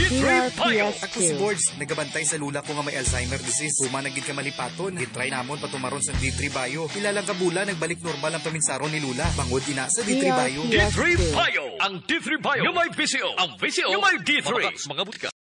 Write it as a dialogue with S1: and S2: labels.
S1: DRPS
S2: Ako si Boards, nagabantay sa lula ko nga may Alzheimer disease. Humanagid ka malipaton, itry namon patumaron sa D3 Bio. Ilalang kabula, nagbalik normal ang paminsaron ni Lula. Bangod ina sa D3 Bio.
S1: DRPS
S3: D3 Bio! Ang D3 Bio, yung may VCO. Ang VCO, yung may D3. Mga butika.